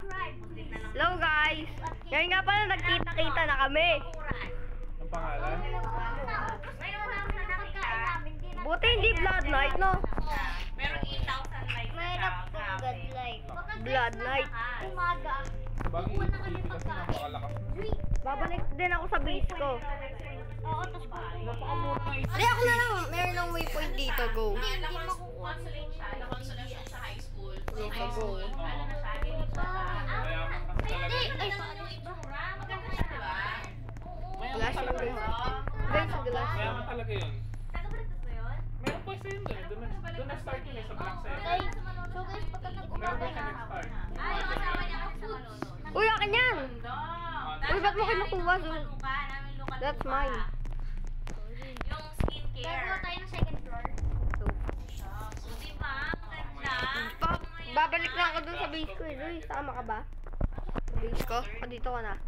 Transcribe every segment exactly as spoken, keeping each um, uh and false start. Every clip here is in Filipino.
Hello guys! Ngayon nga pala nagkita-kita na kami. Ang pangalan? Buti hindi Blood Night, no? Meron eight thousand likes. Mahirap kung God life. Blood Night. Umaga. Bagay yung T V kasi napakalakas. Babalik din ako sa base ko. Oo, tapos Napakamura ng Hindi ako na lang. Meron ng waypoint dito. Go. Hindi makukuha siya. Na-consolation sa high school. Sa Go, high go. school, ano na siya, elite na siya. Kaya kasi talaga. Ay, paano yung itsura? Maganda siya, di ba? Mayaman Glass talaga yung yun. Guys, glass. Mayaman talaga yun. Taga-Balitas ba yun? Meron pa isa yun doon. Doon na- Doon na-start yun eh sa Black Seven. Guys, so guys, pagka Meron nag-umaga pa siya na, nag-start. Ay, yung asawa niya kasi sa Malunod. Uy, akin yan! Uy, ba't mo kinukuha, Zul? Luka, namin luka. That's mine. Yung skincare. gagawa tayo ng second floor. So, So, di ba? Ang ganda. ba- babalik na ako dun sa base ko eh. Uy, sama ka ba? Sa base ko? O, dito ka na.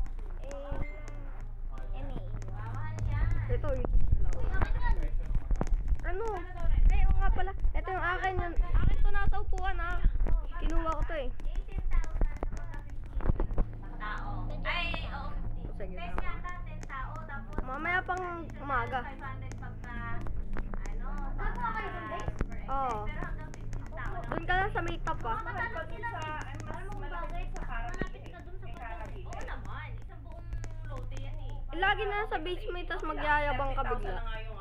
Eh, M A. Bawal yan. Ito, yun. Uy, akin yan. Ano? Ay, oo nga pala. Ito yung akin yun. Akin to nasa upuan ha. Kinuha ko to eh. eighteen thousand sa mga fifteen tao. Ay, oo, fifteen. Sige Test na. yata ten tao, tapos Mamaya pang umaga. five hundred pagka, ano, Gagawa kayo ng base? Oo. pero hanggang fifteen tao lang. Doon ka lang sa may top ah. Matalap sila. Alam mo kung bagay, malapit ka dun sa pagkakas. Oo naman, isang buong lote yan eh. Eh, lagi na sa base mo tapos magyayabang ka bigla.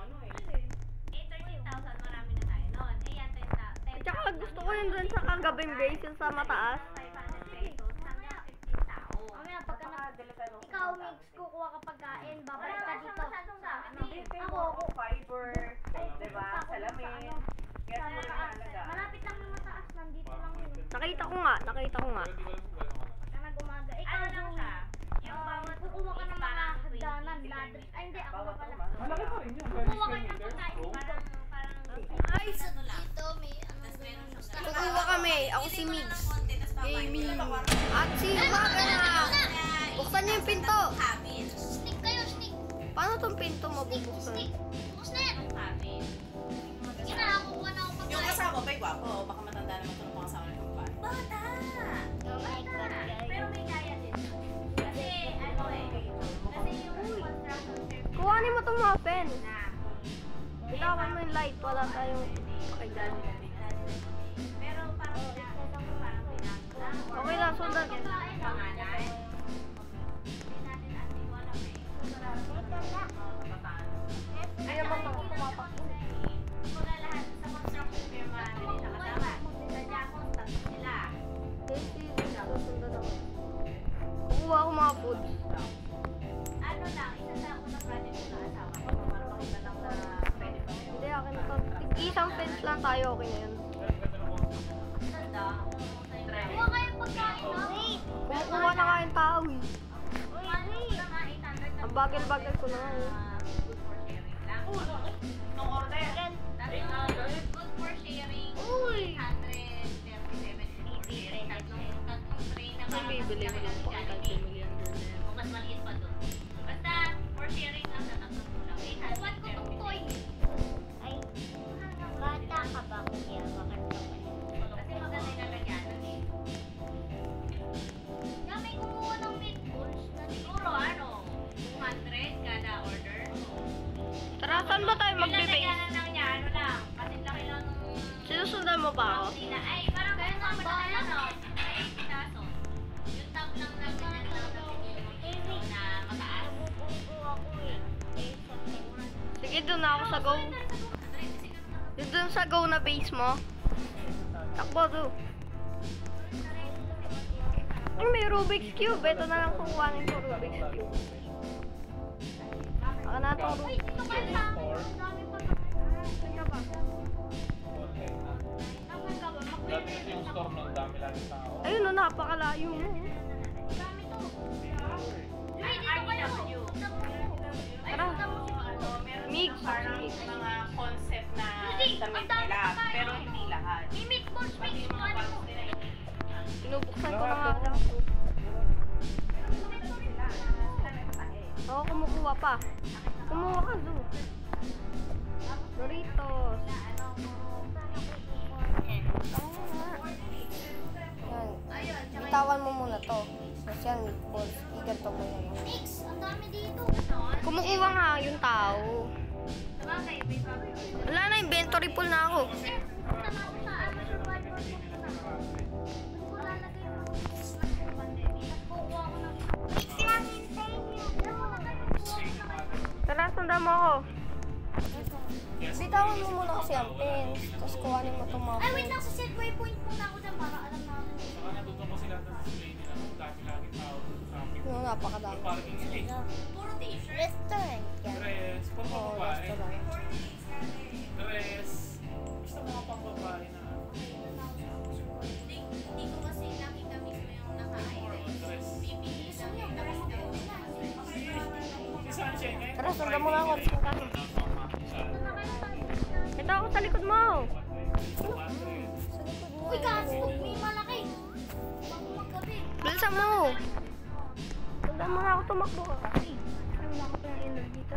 Eh, thirteen thousand, marami na tayo noon. Eh, yan, ten thousand. At saka gusto ko yun dun sa kagabing base yung sa mataas. five hundred pesos hanggang fifteen tao. Mamaya, pagka na, ikaw, Mix, kukuha ka pagkain, babalik ka dito. Ano? Ako, ako. Fiber, diba? Salamin. Kaya mo rin halaga. Malapit lang yung mataas, nandito lang yun. Nakita ko nga, nakita ko nga. Pero di ko alam kung gano'n ka na. Na nag-umaga. Ikaw, Ano lang Zoe, siya? Yung ah, bawat kukuha ka ng mga parang hagdanan, twenty ladders. Ay, hindi, ako Bawat na pala. rumah. Malaki pa rin yun. Kukuha Very kayo ng square pagkain meter. dito. Parang, Ay, ano lang. Dito, may ano Tapos meron siya. kukuha kami. Ako si Hindi ko Migs. na ng konti, tapos babay. Gaming. Dalawa. At si Waga na. Buksan niyo yung pinto. Cabin. Sneak kayo, sneak. Paano tong pinto mabubuksan? Sneak. Bukos na yan. Cabin. Sige na, kukuha na ako Yung pagkain. kasama ba'y gwapo? Baka matanda naman ito ng mga kasama ng kumpare. Bata! Oh my God, guys. Pero may kaya din. Kasi, ano eh. Kasi yung construction service Kuhanin mo tong muffin. na. Bitawan mo yung light. Wala tayong pakinggan. Pero parang pinag- parang pinag- Okay lang, sundan. Pangalan. Hindi natin ating wala eh. Ay, naman mga pumapakit. Kumbaga lahat sa construction firm marami din nakasama. Sa Jacos, tatlo sila. Daisy, susundan ako. Kukuha ko mga foods. Ano lang, isa sa unang project ko na asawa ko. Para makita lang na pwede pa rin. Hindi, akin na to. Isang fence lang tayo. Okay na yun. Ganda. Kuha kayong pagkain, no? Wait. Kumukuha na nga yung tao eh. Wait, eight hundred na. Ang bagal-bagal ko na nga eh. Good for sharing lang. Nung order. Tapos, good for sharing. Uy. eight hundred thirty-seven eighty. Tatlong, tatlong tray na May bibili mo lang po ang million dollar. O mas maliit pa doon. Basta, for sharing lang sa tatlong kulang. eight hundred Kuwan ko tong toy. Ay, bata ka ba, kuya? Bakit ka pa Kasi maganda yung lalagyanan eh. Nga, may kumuha ng meatballs na Siguro ano, two hundred kada order. Tara, saan ba tayo Yung magbe-base? lalagyanan lang niya, ano lang, kasi laki lang nung Sinusundan mo pa ako? nila. Ay, parang kaya nga malaki ano, ay pitaso. Yung tab lang na ganyan lang na pinili na mataas. Nabubuo ako eh. Eh, sa Sige, doon na ako sa go. Doon dun sa go na base mo. Takbo, do. Ay, may Rubik's Cube. Ito na lang kukuhanin ko Rubik's Cube. Ako na itong Uy, Rubik's ito kayo Cube. sa akin. Ang dami pa naman. Saan ka ba? Ang ka ba? Dati kasi yung store nun, dami lang yung tao. Ayun, no, napakalayo mo. Dami to. Uy, dito kayo. Ay, Tara. punta mo si ano, meron Mig. silang parang Mga concept na Hindi, damit ang dami nila. pagkain. Pero hindi lahat. May meatballs, Pati mix. yung mga Ano mo? box nila hindi. Pinubuksan ko na nga lang. Oo, kumukuha pa. Kumuha ka, do. Doritos. Oo nga. Yan. Ayun, tsaka Bitawan mo muna. na to. Tapos yan, meatballs. Iganto mo na yan. Mix, ang dami dito. Kumukuha nga yung tao. Sabagay, may bago yun. Wala na, inventory full na ako. Punta na ako sa ano, survival mode na. Doon ko lalagay yung kukuha ko ng... Mix namin, thank you. Alam mo na kayo, kukuha ko na. Tara, sundan mo ako. Bitawan mo muna kasi ang pens. Tapos kuhanin mo itong mga Ay, wait food. lang, sa set waypoint muna ako dyan para alam namin. Saka natuto ko sila sa display nila. Ang dami-laging tao sa akin. No, napakadami. Parking space. Puro t-shirt. Restaurant yan. Dress. Pang Oo, babae. restaurant. Dress. Gusto mga pang babae na Hindi, hindi ko kasi nakita mismo yung naka-iris. dress. Bibili lang yung dress na yun. Si Sunshine eh. Tara, sundan mo nga ako. Sundan ka. Ito ako sa likod mo. Sa likod mo. Uy, gaso, may malaki. Bago maggabi. Bilisan mo. Sundan mo na ako, tumakbo ka kasi. Ay, wala ko pa yung energy dito.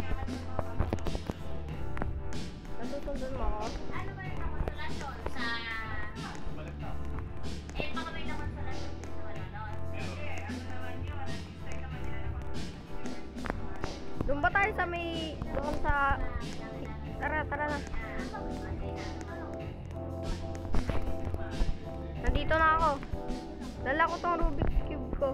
Nasusundan mo ako. Ano ba yung konsolasyon sa... Eh, baka may konsolasyon din sa Malolos. Doon ba tayo sa may... Doon sa... Tara, tara na. Nandito na ako. Dala ko tong Rubik's Cube ko.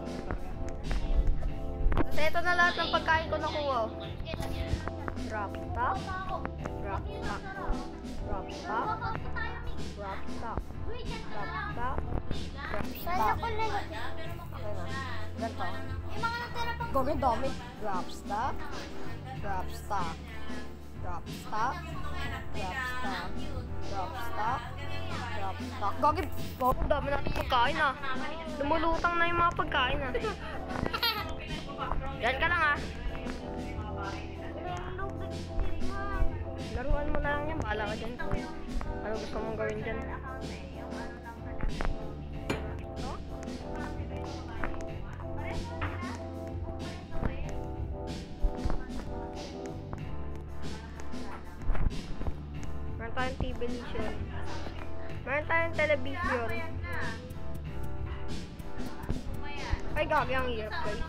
Kasi ito na lahat ng pagkain ko nakuha. oh. Drop top. Drop top. Drop top. Drop top. Drop top. Drop Sana top. ko lang. Okay na. Ganito. Yung mga natira pang... Gawin dami. Drop stop. Drop stop. Drop stop. Drop stop. Drop stop. Drop stop. Gagi. Wow, ang dami natin pagkain ah. Lumulutang na yung mga pagkain ah. Yan ka lang ah. Laruan mo na lang yan. Bahala ka dyan. Ano gusto mong gawin dyan? No? Meron tayong T V vision. Meron tayong television. Ay, gagi, ang hirap guys.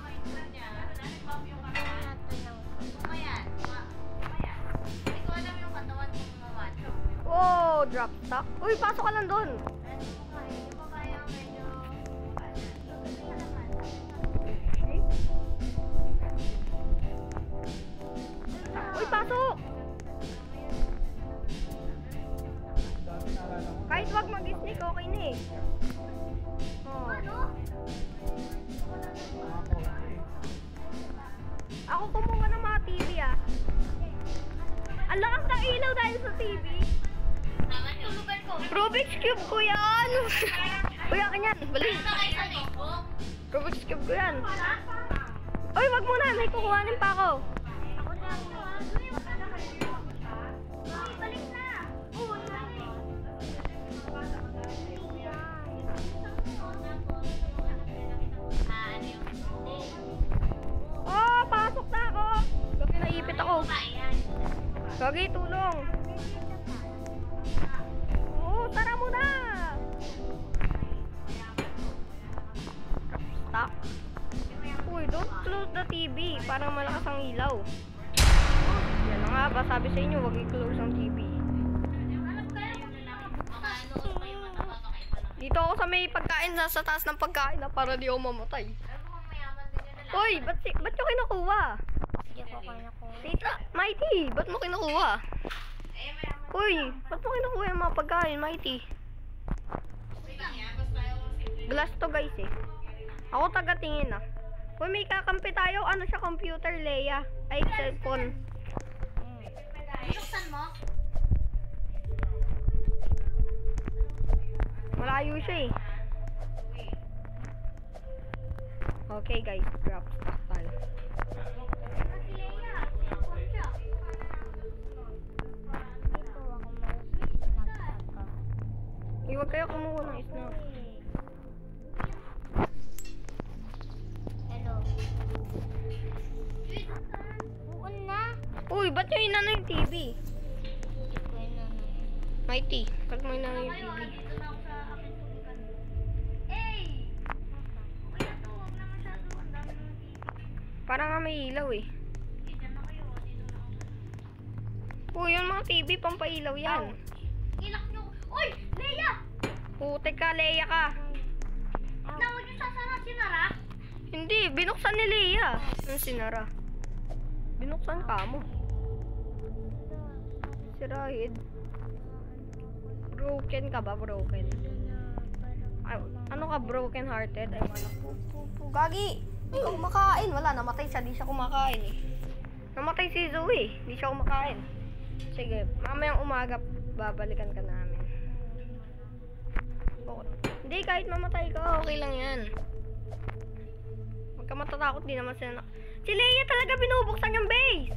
Wow, drop top. Uy, pasok ka lang doon. Uy, pasok! Kahit wag mag-sneak, okay na eh. Oh. Ako kumuha ng mga T V ah. Ang lakas ng ilaw dahil sa T V. Rubik's Cube ko yan! Uy, akin yan. Bali. Rubik's Cube ko yan. Uy, wag muna. May kukuhanin pa ako. Oh, pasok na ako. Gagi, naipit ako. Gagi, tulong. Oo, tara muna. Stop. Uy, don't close the T V. Parang malakas ang ilaw. Yan na nga ba, sabi sa inyo, wag i-close ang T V. Dito ako sa may pagkain, sa taas ng pagkain na para di ako mamatay. Uy, ba't, si, ba't nyo kinukuha? Sige po, kaya ko. Tita, Mighty, ba't mo kinukuha? Uy, ba't mo kinukuha yung mga pagkain, Mighty? Glass to guys eh. Ako taga-tingin ah. Uy, may kakampi tayo. Ano siya, computer, Leia? Ay, cellphone. Buksan mo? Malayo siya eh. Okay guys, drop stock tayo. Uy, huwag kayo kumuha ng snack. Hello. Buon na. Uy, ba't nyo inano yung T V? Hindi ko yun na. Mighty, ba't mo inano yung T V? may ilaw eh. Diyan na kayo. Dito na ako. Oh, yun mga T V, pampailaw yan. Ilak nyo. Uy! Leia! Putek ka, Leia ka. Tawag yung sasara, sinara? Hindi, binuksan ni Leia. Yung sinara. Binuksan ka mo. Si Rahid. Broken ka ba? Broken. Ay, ano ka? Broken hearted? Ay, wala. Gagi! Hindi ka kumakain. Wala, namatay siya. Di siya kumakain eh. Namatay si Zoe. Di siya kumakain. Sige, mamayang umaga, babalikan ka namin. Okay. Hindi, kahit mamatay ka, okay lang yan. Huwag ka matatakot, di naman sila na... Si Leia talaga binubuksan yung base!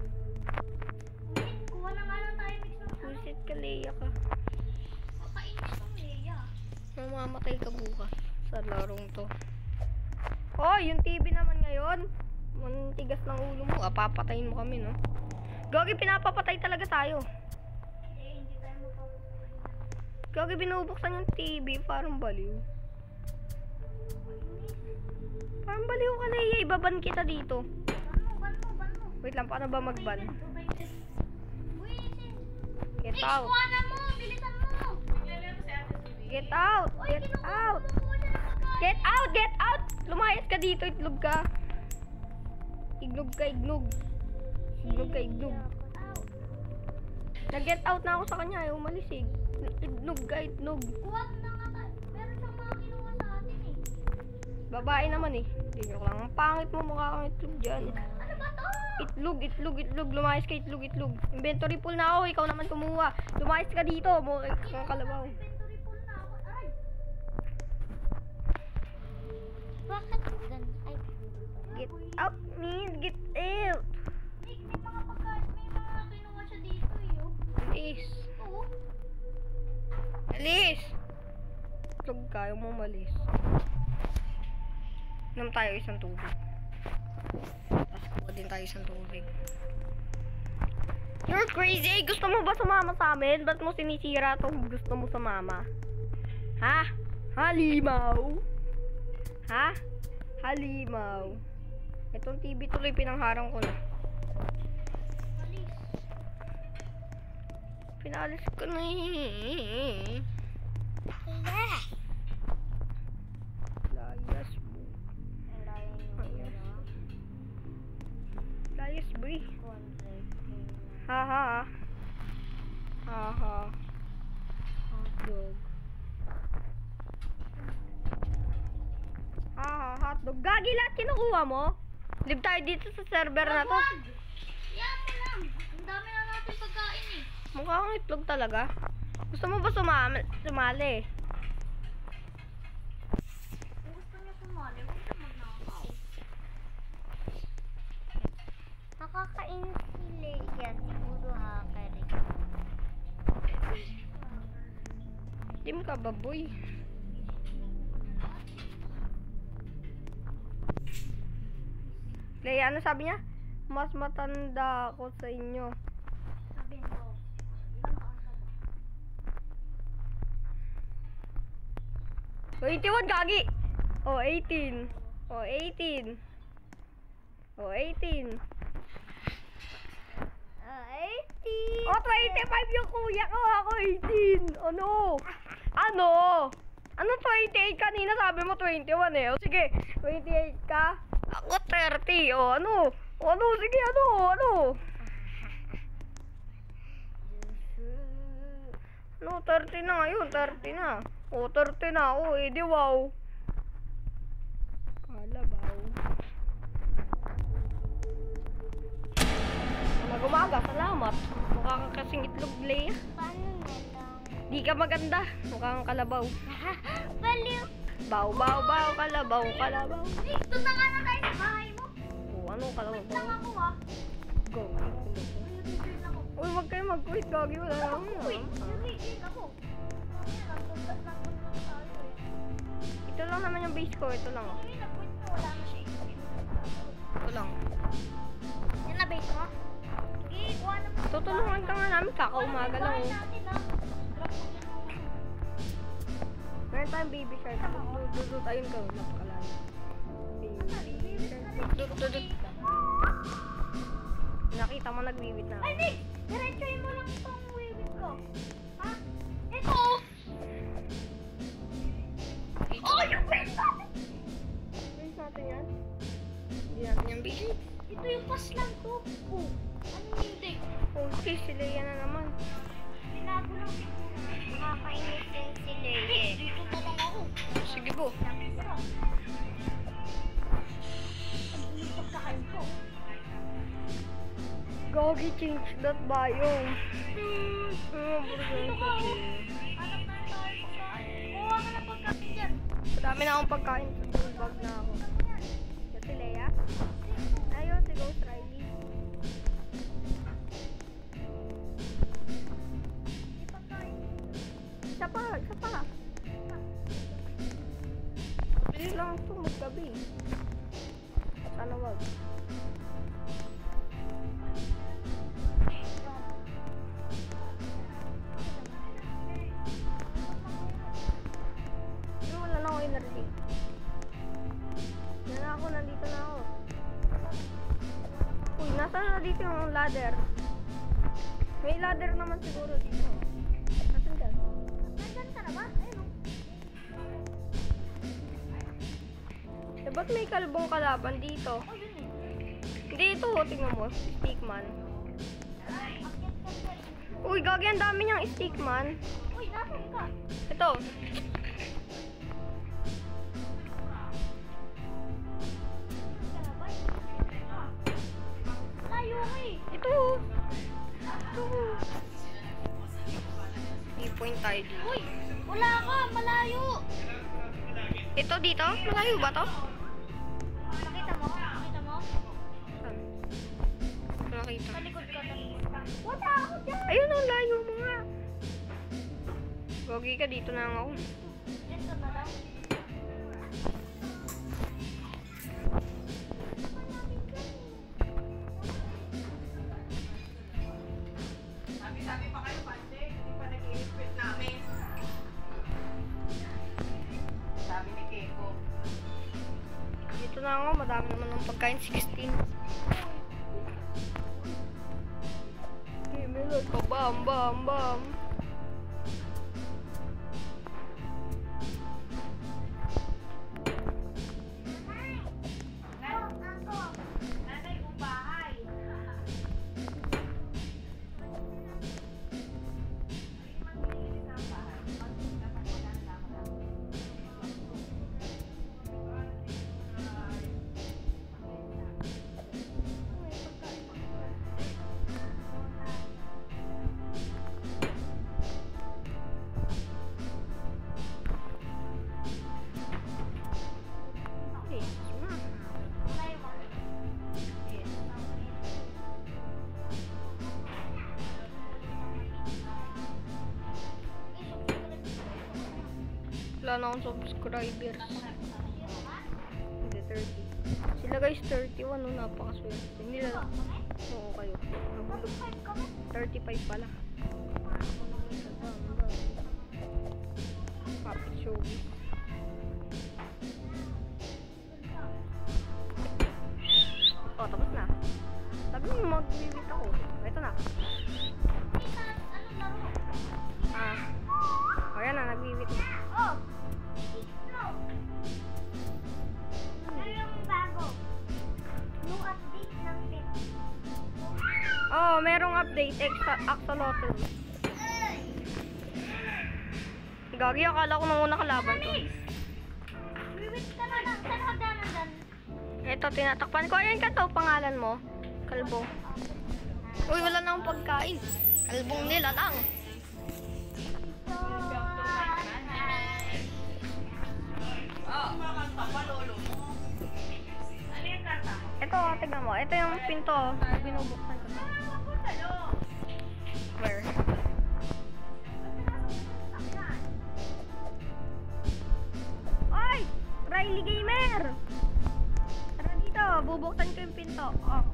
Kuha na nga lang tayo mix ng Busit ka, Leia ka. Papainis ng Leia. Mamamatay ka bukas sa larong to. Oh, yung T V naman ngayon. Mantigas ng ulo mo. Ah, papatayin mo kami, no? Gagi, pinapapatay talaga tayo. Hindi, hindi tayo mapapatay. Gagi, binubuksan yung T V. Parang baliw. Parang baliw ka, Leia. Ibaban kita dito. Ban mo, ban mo, ban mo. Wait lang, paano ba magban? Uy, sis. Get Mix, out. kuha na mo. Bilisan mo. Get out. Get out. Kumukuha siya ng pagkain. Get out. Get out. Lumayas ka dito. Itlog ka. Ignog ka, ignog. Ignog ka, ignog. Nag-get out na ako sa kanya. Ayaw umalis eh. Ignog ka, ignog. Kuha na nga tayo. Meron siyang mga kinuha sa atin eh. Babae naman eh. Hindi nyo lang. Ang pangit mo, mukha kang itlog dyan. Ano ba to? Itlog, itlog, itlog. Lumayas ka, itlog, itlog. Inventory full na ako. Ikaw naman kumuha. Lumayas ka dito. Mukha kang kalabaw. Inventory full na ako. Aray. Bakit gan? Ay, Get out, means get out. Nick, may mga pagkain. May mga kinuha siya dito eh. Oh. Alis. Oo. Alis. Itlog ka. Ayaw mo umalis. Inom tayo isang tubig. Tapos kuha din tayo isang tubig. You're crazy! Gusto mo ba sumama sa amin? Ba't mo sinisira to? Gusto mo sumama? Ha? Halimaw? Ha? Halimaw? Itong T V tuloy pinangharang ko na. Alis. Pinalis ko na eh. yes! Layas mo. Layas. Layas, boy. Ha ha. Ha ha. Hotdog. Ha ha, hotdog. Gagi lahat kinukuha mo? Live tayo dito sa server na to. Wag! Yan mo lang. Ang dami na natin pagkain eh. Mukha kang itlog talaga. Gusto mo ba sumama, sumali? Kung gusto niya sumali, huwag siya magnakaw. Nakakainis si Leia. Siguro hacker eh. Team ka ba, boy? Leia, ano sabi niya? Mas matanda ako sa inyo. Sabihin ko, ilang taon ka ba? twenty-one, gagi! Oh, eighteen. Oh, eighteen. Oh, eighteen. Ah, eighteen! Oh, twenty-five yung kuya ko. Ako, eighteen. Ano? Ano? Ano twenty-eight? Kanina sabi mo twenty-one eh. O sige, twenty-eight ka. Ako thirty. O ano? O ano? Sige, ano? Ano? No, thirty na ngayon. thirty na. O, thirty na ako. Eh, di wow. Kalabaw. Umaga, salamat. Mukha kang kasing itlog, Leia. Paano na lang? Di ka maganda. Mukha kang kalabaw. Baliw! Baw, baw, baw, kalabaw, kalabaw. Nick, doon na nga na tayo sa bahay mo. O, ano kalabaw? Wait lang ako ah. Go. Ayun, ako. Uy, wag kayo mag-quit. Gagi, wala lang. Wait, wait ako. Nagpunta lang tayo eh. Ito lang naman yung base ko. Ito lang. Oh. Hindi, nag-quit na wala na siya. Ito lang. Yan na base mo? Sige, kuha na mo. Tutulungan ka nga namin. Kakaumaga lang. Oh. natin ah. Meron tayong baby shark. Dudut, ayun ka. Napakalayo. Baby shark. Dudut, dudut. nakita mo nagwiwit na ako. Ay, Nick! Diretsuhin mo lang itong wiwit ko. Ha? Ito! Oh, yung face natin! Face natin yan? Hindi natin yung basic. Ito yung pass lang to. Oh, ano hindi? Oh, okay, si Leia na naman. Binago lang. Nakakainis din si Leye. Dito na lang ako. Sige po. Ang inis pagkakain ko. Gogi, change that biome. Hmm, oh, Dito ka. Alam na tayo pagkain. Kuha ka na pagkain dyan. Madami na akong pagkain sa food bag na ako. Yan si Leia. Ayun, si Ghost Riley. May pagkain. Isa pa, isa pa. Bilis lang ito, maggabi. Sana wag. Yung wala na ako energy. Yan na ako, nandito na ako. Uy, nasaan na dito yung ladder? May ladder naman siguro dito. Nasaan ka? Nandyan ka na ba? Ayun o. Eh, ba't may kalbong kalaban dito? Oh, yun eh. Hindi ito, oh, tingnan mo. Stickman. Akyat ka dyan. Uy, gagi, ang dami niyang stickman. Uy, nasan ka? Ito. Layo ka eh. Ito. Ito. I-point tayo dito. Uy, wala ka. Malayo. Ito dito? Malayo ba to? Nakita mo? Nakita mo? Saan? Nakita. Sa likod ka. Sa likod ka. Wala ako dyan. Ayun, ang layo mo nga. Gogi ka, dito na lang ako. Dito na lang. Sabi-sabi pa kayo, Pande. Hindi pa nag-i-expect namin. Sabi ni Keiko. Dito na ako, madami naman ng pagkain. sixteen. Okay, Milot ko. Bam, bam, bam. Nanay, kung bahay. Okay, suma. Wala na akong subscribers. Hindi, thirty. Sila guys, thirty-one. No, napakaswerte. Nila. Oo, kayo. Nabulog. thirty-five pala. Kapit showbiz. Oh, tapos na. Sabi mo mag-visit ako. Ito na. Ah. O, yan na. Nag-visit na. Oh! Ito! Ano yung bago? Yung update ng pet. Oh, merong update. Extra axolotl. Gagi, akala ko nang una kalaban to. Wiwit ka na lang. Saan ka ganan dan? Ito, tinatakpan ko. Ayan ka to, pangalan mo. Kalbo. Uy, wala na akong pagkain. Kalbong nila lang. Ito, tignan mo. Ito yung pinto. Binubuksan ko. Where? Oy! Riley Gamer! Tara dito. Bubuksan ko yung pinto. Oh.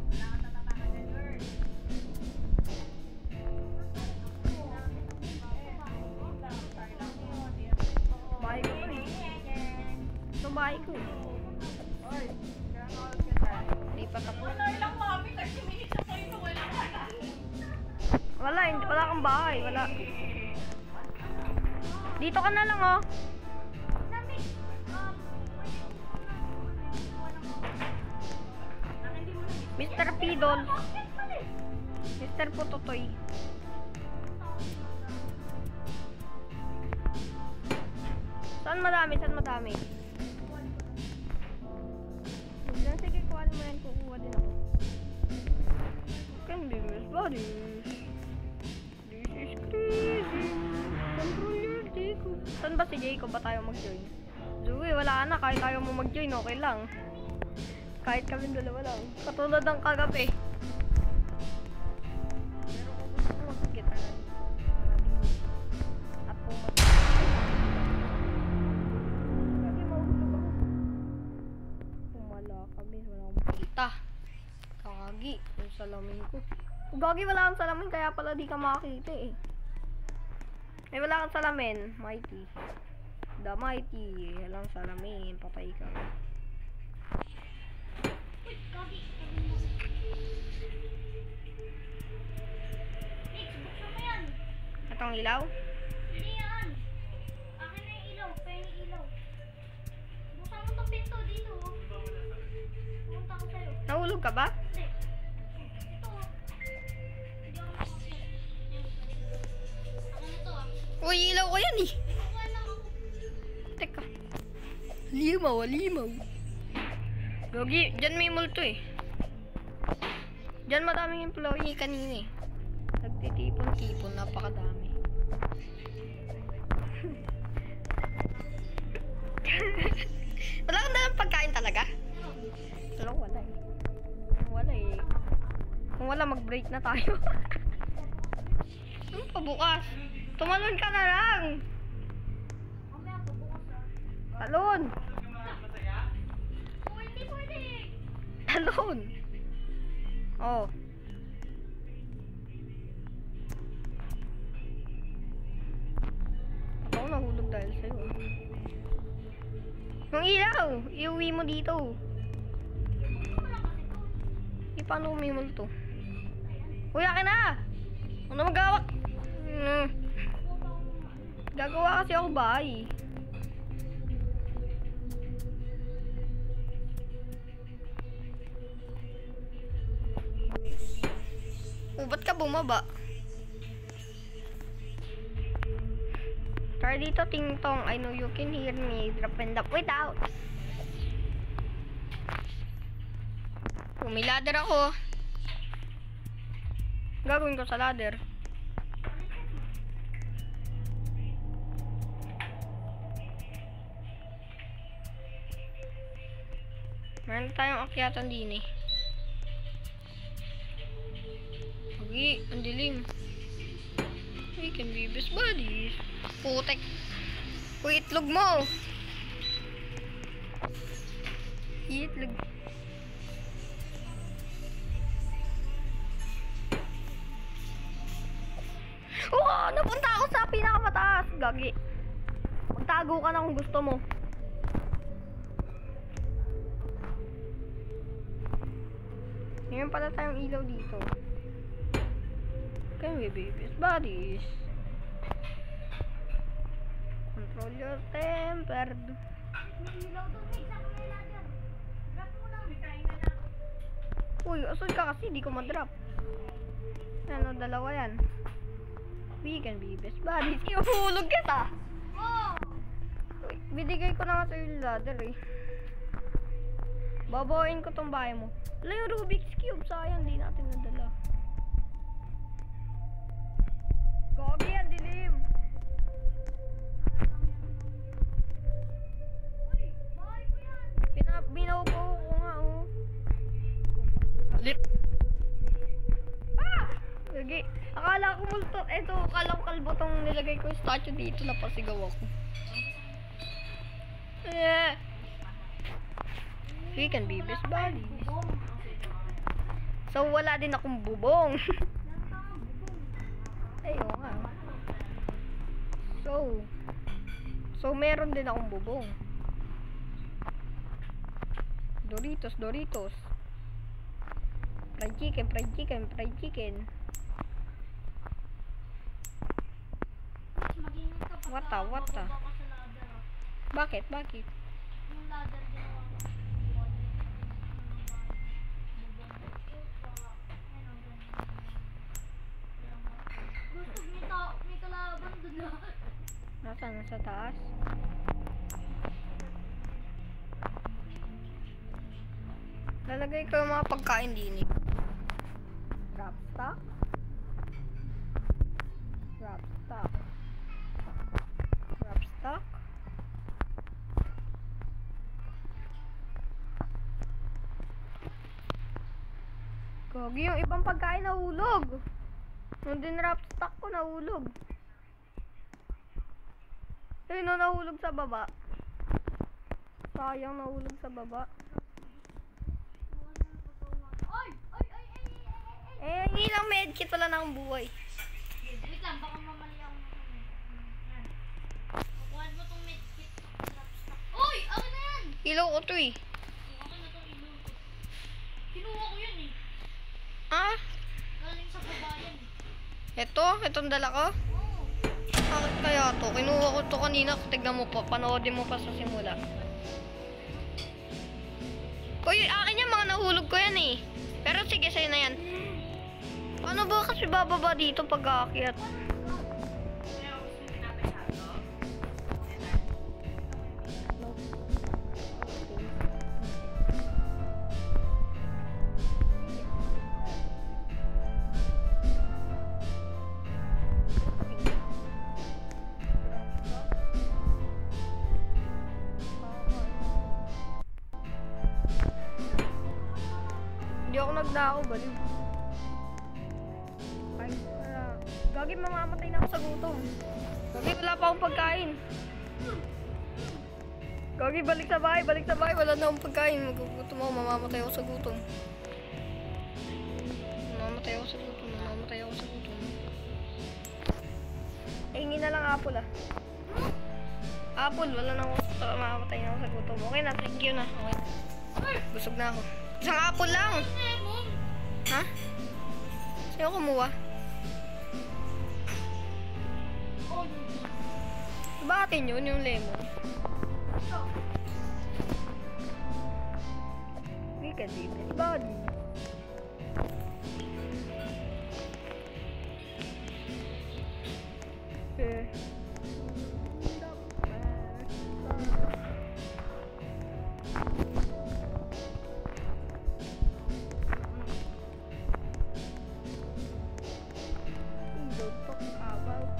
Bahay ko to eh. Ito bahay ko. Hindi pa tapos. Wala lang mami kasi minutes Wala, hindi, wala kang bahay, wala. Dito ka na lang, oh. Mister Pidol. Mister Putotoy. Saan madami? Saan madami? Diyan, sige, kuhaan mo yan. Kukuha din ako. Can be Miss Bodies. This is crazy. Control your dick. Saan ba si Jacob? Ba tayo mag-join? Zoe, wala na. Kahit tayo mo mag-join, okay lang. Kahit kami dalawa lang. Katulad ng kagabi. Pero kung gusto ko mag-gita na at pumat. Kasi mahulog ako. Pumala kami. Wala akong makita. Kagi. Yung salamin ko. Gagi, wala kang salamin. Kaya pala di ka makakita eh. Eh, wala kang salamin. Mighty. The Mighty. Walang salamin. Patay ka. Itong ilaw? Hindi yan. Akin na yung ilaw. Kaya yung ilaw. Buksan mo itong pinto dito. Pumunta ko sa'yo. Nahulog ka ba? Hindi. Ito. Hindi ako makakita. Ano na to ah? Uy, ilaw ko yan eh. Kukuha lang ako. Teka. Limaw, limaw. Gogi, dyan may multo eh. Dyan madaming employee kanina eh. Nagtitipon-tipon, napakadami. Wala kang dalang pagkain talaga? Wala, wala eh. Wala eh. Kung wala, mag-break na tayo. Ano pa bukas? Tumalon ka na lang! Mamaya po bukas ah. Talon! Oh, hindi pwede. Talon! Oh. Ako nahulog dahil sa'yo. Yung ilaw! Iuwi mo dito. Hindi paano umimol to? Uy, akin na! Ano magawak? Hmm. Gagawa kasi ako bahay. Oh, ba't ka bumaba? Try dito, Ting Tong. I know you can hear me. Drop and up without. Oh, may ladder ako. Gagawin ko sa ladder. Meron tayong akyatan din eh. Pagi, ang dilim. We can be best buddies. Putek. Uy, itlog mo. Itlog. Oh, napunta ako sa pinakamataas. Gagi. Magtago ka na kung gusto mo. Ngayon pala tayong ilaw dito. Can we be best buddies? Control your temper. May ilaw doon. May isa ka may ladder. Drop mo lang. Kain na lang. Uy, asol ka kasi, di ko ma-drop. Ano, dalawa yan. We can be best buddies. Iuhulog kita! Oh! Uy, binigay ko na nga sa'yo yung ladder eh. Babawain ko tong bahay mo. Wala yung Rubik's Cube, sayang, di natin nadala. Gogi, ang dilim! Uy! Bahay ko yan! Pina, binaupo ko nga, oh. Lit. Ah! Gagi. Akala ko multo. Eto, akala ko kalbo tong nilagay ko yung statue dito. Napasigaw ako. Eh. We can be best buddies. So, wala din akong bubong. Ay, oo nga. So, so meron din akong bubong. Doritos, Doritos. Fried chicken, fried chicken, fried chicken. Mag-ingat ka pag What the, what the? bababa ka sa ladder, ah. Bakit? Bakit? Yung ladder ginawa ko. Gusto, may tao, may kalaban dun na. Nasaan? Nasa taas? Lalagay ko yung mga pagkain din eh. Wrap stock. Wrap stock. Wrap stock. Gogi, yung ibang pagkain nahulog. Yung din wrap stock ko nahulog. Ayun, no, nahulog sa baba. Sayang, nahulog sa baba. Ay! Ay! Ay! Ay! Ay! Ay! Eh, hindi lang medkit pala ng buhay. Wait lang, baka mamali ako ng ano. Yan. Kukuhan mo tong medkit. Uy! Akin na yan! Ilaw ko to eh. Akin na tong ilaw ko. Kinuha ko yan eh. Ah, Galing sa babayan eh. eto, etong dala ko. Oo. Bakit kaya to? Kinuha ko to kanina. Tignan mo pa, panoodin mo pa sa simula. Uy, akin yan, mga nahulog ko yan eh. Pero sige, sa'yo na yan. Paano ba kasi bababa dito pag aakyat? Hindi ako nagdako, baliw. Ay, wala. Gagi, mamamatay na ako sa gutom. Gagi, wala pa akong pagkain. Gagi, balik sa bahay, balik sa bahay. Wala na akong pagkain. Magugutom ako, mamamatay ako sa gutom. Mamamatay ako sa gutom, mamamatay ako sa gutom. Hingi na lang apple ah. Apple, wala na ako. Mamamatay na ako sa gutom. Okay na, thank you na. Okay na. Busog na ako. Isang apple lang. Lemon! Ha? Sino kumuha? Oh, yun. Bakit yun yung lemon? We can leave this body. Eh. Don't talk about.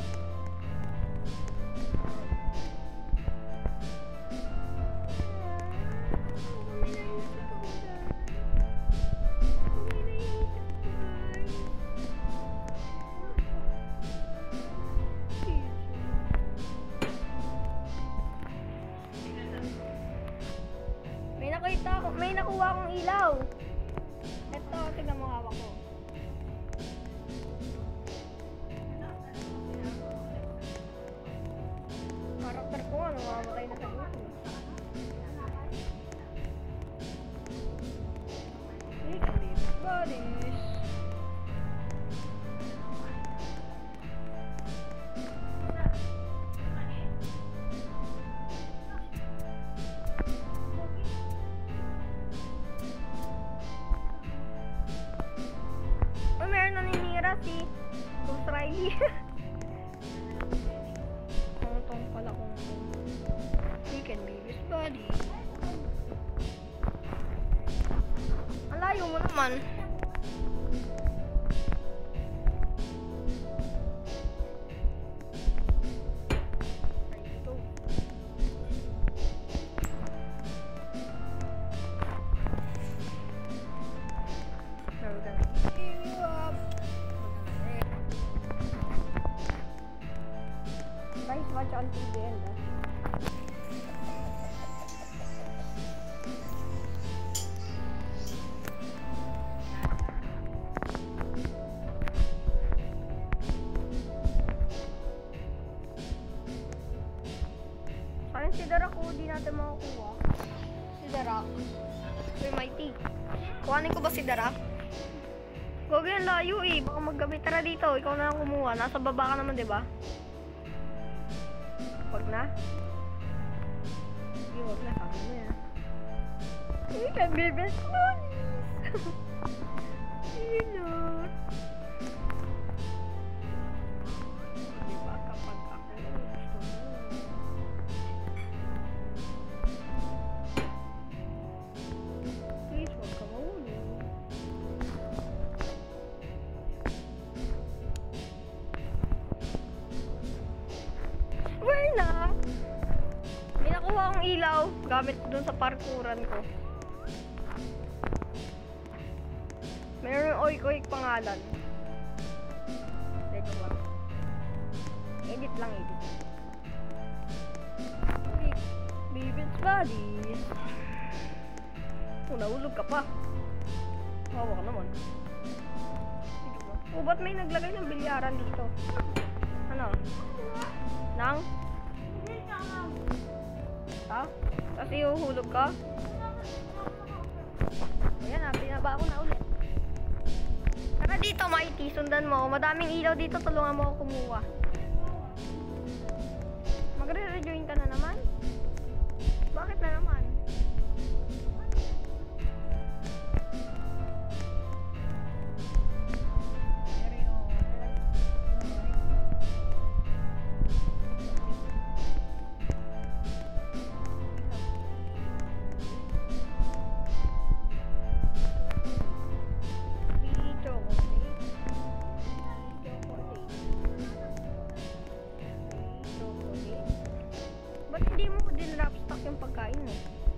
May nakita ako, may nakuha akong ilaw. Ito, tignan mo hawak ko. Karakter ko nga, namamatay na sa gusto. We can leave bodies. Oh, meron naninira si Ghost Riley. Tong-tong pala kung we can be his body. Ang layo mo naman. Now we're gonna give you up. We're gonna guys, watch until the end. Ah. Parang si Darak ko, di natin makukuha. Si Darak. Uy, Mighty. Kuhanin ko ba si Darak? Huwag yan layo eh. Baka maggamit. Tara dito. Ikaw na lang kumuha. Nasa baba ka naman, di ba? Huwag na. Sige, huwag na. Sabi mo yan. Hindi ka, bibes mo. Yun o. Di ba kapag ako gusto mo? Please, huwag ka mahulog. Where na? May nakuha akong ilaw gamit dun sa parkuran ko. Meron yung oik-oik pangalan. Dito lang. Edit lang, edit. Bibits buddies. Oh, nahulog ka pa. Hawa ka naman. Dito ba? Oh, ba't may naglagay ng bilyaran dito? Ano? Nang? Ha? Tapos ihuhulog ka? Ayan na, binaba ako na ulit. Tara dito, Mighty. Sundan mo. Madaming ilaw dito. Tulungan mo ako kumuha. Magre-rejoin ka na naman? Bakit na naman? Ba't hindi mo din wrap stock yung pagkain mo?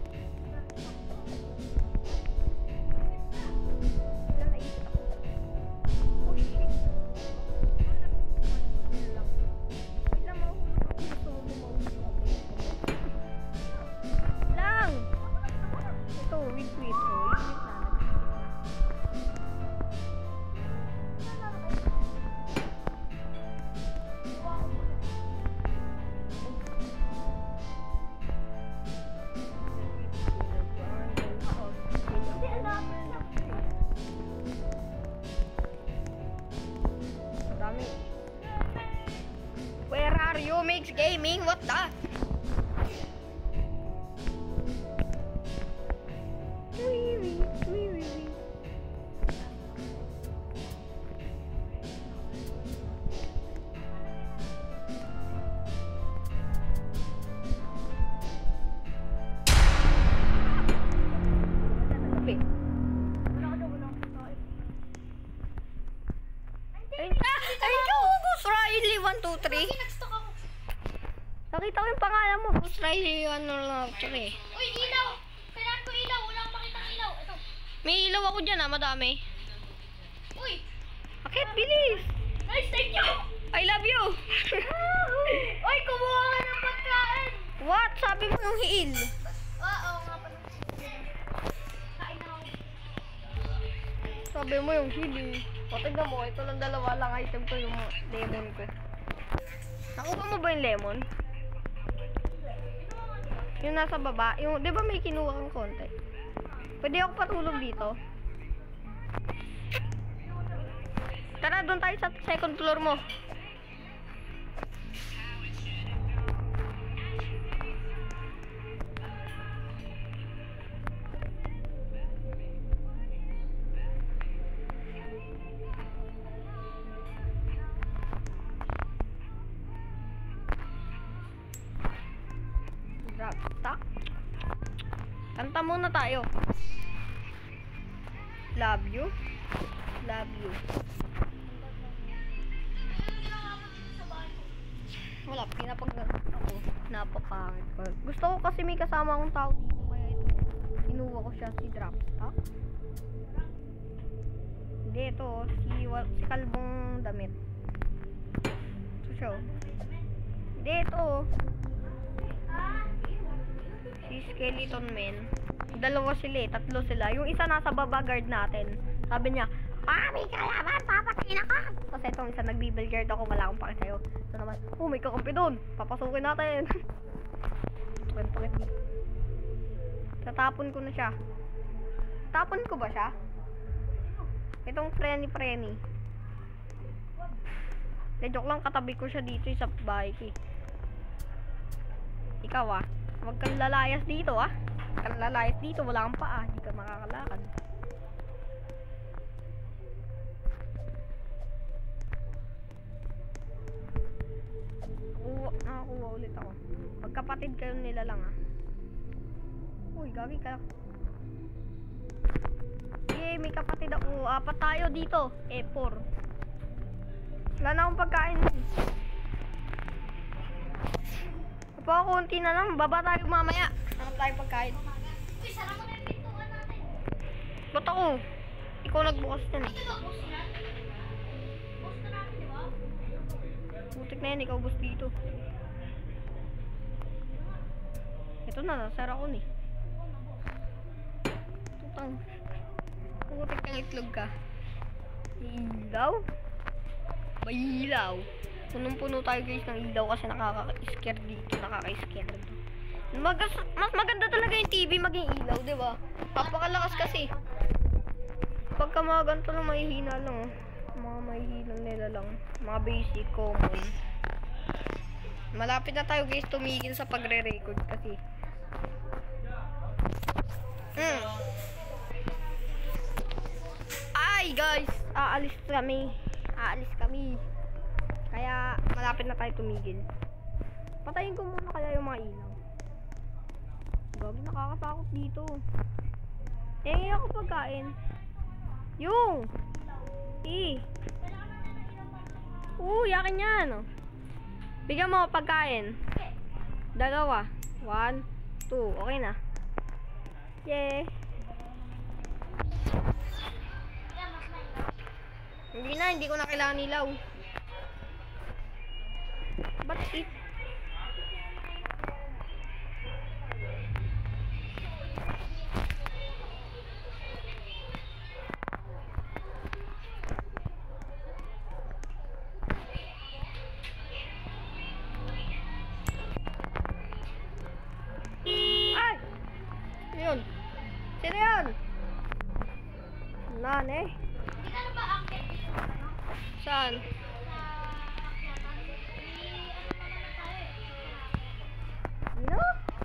Wala, naisip ako. Oh shit. Wait lang. Wait lang, mahulog ako. Gusto mo bumahulog ako. Lang! Ito, wait, wait. Oh, wait, wait na. Where are you, Mix Gaming? What the? Wee wee, wee wee wee. Ay, ay, Ghost Riley one two three. Nakita ko yung pangalan mo, Ghost Riley one two three. Uy, ilaw! Kailangan ko ilaw. Wala akong makitang ilaw. Ito. May ilaw ako dyan ah, madami. Uy! Bakit? Bilis! Nice, thank you! I love you! Uy, kumuha ka ng pagkain! What? Sabi mo yung hiil. Oo, nga pala. Kain na ako. Sabi mo yung hiil eh. O, tignan mo, ito lang dalawa lang item ko yung lemon ko. Nakuha mo ba yung lemon? Yung nasa baba, yung, di ba may kinuha kang konti? Pwede ako patulog dito? Tara, doon tayo sa second floor mo. Drop stock. Kanta muna tayo. Love you. Love you. Wala, pinapagano ako. Napapangit ko. Gusto ko kasi may kasama akong tao dito. Kaya ito, kinuha ko siya si Drop stock. Hindi, ito. Si, si Kalbong damit. Ito siya. Hindi, ito. Si Skeleton Man. Dalawa sila eh. Tatlo sila. Yung isa nasa baba guard natin. Sabi niya, ah, may kalaban! Papatayin ako! Tapos itong isa nagbibil guard ako. Wala akong pake sa'yo. Ito naman, oh, may kakampi doon. Papasukin natin. Pakit-pakit. Tatapon ko na siya. Tapon ko ba siya? Itong preni-preni. De, joke lang, katabi ko siya dito sa bike eh. Ikaw ah, huwag kang lalayas dito ah. Huwag kang lalayas dito, wala kang paa, hindi ka makakalakad. Nakuha, nakakuha ulit ako. Magkapatid kayo nila lang ah. Uy, gagi ka. Yay, may kapatid ako. Apat tayo dito. Eh, four. Wala na akong pagkain. Pa, konti na lang. Baba tayo mamaya. Hanap tayo pagkain. Uy, sarap mo na yung pintuan natin. Ba't ako? Ikaw nagbukas yan eh. Ito ba, boss na? Boss na namin, di ba? Butik na yan. Ikaw bus dito. Ito na. Nasara ko ni. Tutang. Butik kang itlog ka. Ilaw? May ilaw. Punong-puno tayo guys ng ilaw kasi nakaka-scare dito. Nakaka-scare dito. Mag mas maganda talaga yung T V maging ilaw, di ba? Papakalakas kasi. Pagka mga ganito lang, mahihina lang. Oh. Mga mahihina nila lang. Mga basic, common. Malapit na tayo guys tumigil sa pagre-record kasi. Mm. Ay guys, aalis kami. Aalis kami. Kaya malapit na tayo tumigil. Patayin ko muna kaya yung mga ilaw. Gagi, nakakatakot dito. Eh, ako pagkain. Yung! Eh! Oo, yakin yan. Bigyan mo ako pagkain. Dalawa. One, two. Okay na. Yay! Hindi na, hindi ko na kailangan ilaw. But it ay! Yun. Sino yun? Nane? Hindi ka na ba akit dito? Saan? No?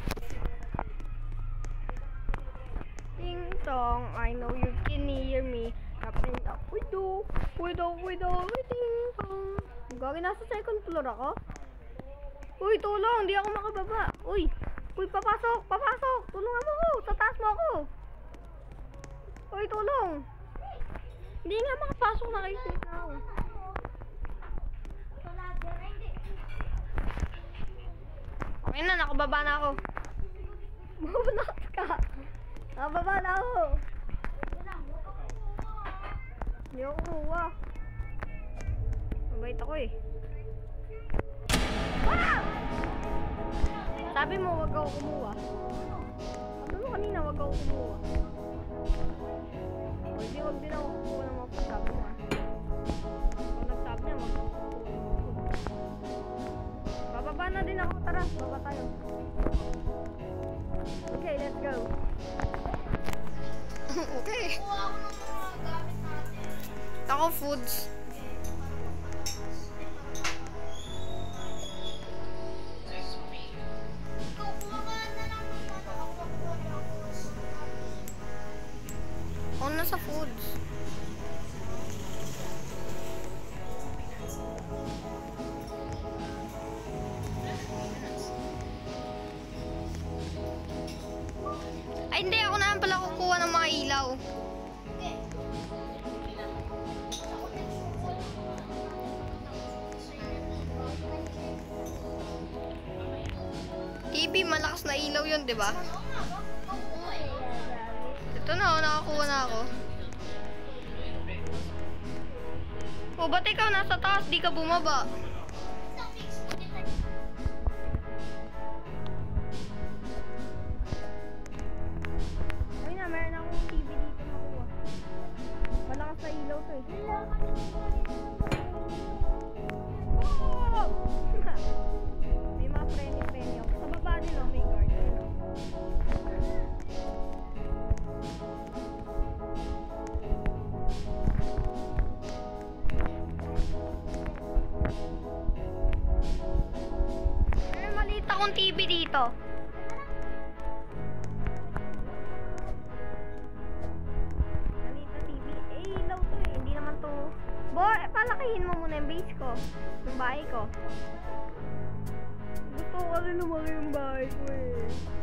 Ding dong, I know you can hear me. Kapin up, we do, we do, we do, we ding dong. Gagi, nasa second floor ako? Uy, tulong, di ako makababa. Uy, uy, papasok, papasok. Tulungan mo ako, sa taas mo ako. Uy, tulong. Hindi nga makapasok, nakikita na ako. Okay na, nakababa na ako. Mabunak ka. Nakababa na ako. Hindi ako kuha. Mabait ako eh. Ah! Sabi mo, wag ako kumuha. Sabi mo kanina, wag ako kumuha. O, hindi, wag din ako kumuha ng mga pagkabi mo ah. Kung nagsabi niya, wag ako kumuha. Bababa na din ako. Tara, baba tayo. Okay, let's go. Okay. Ako foods. Ako nasa foods. Ay, hindi. Ako naman pala kukuha ng mga ilaw. T V, malakas na ilaw yun, di ba? Ito na, oh, nakakuha na ako. O, ba't ikaw nasa taas? Di ka bumaba. Ay na, meron akong T V dito makuha. Malakas na ilaw to eh. Oh! May mga preni-preni ako. Sa baba din oh, may guard. akong T V dito. Nandito T V. Eh, ilaw to eh. Hindi naman to. Bo, palakihin mo muna yung base ko. Yung bahay ko. Gusto ko rin lumaki yung bahay ko eh.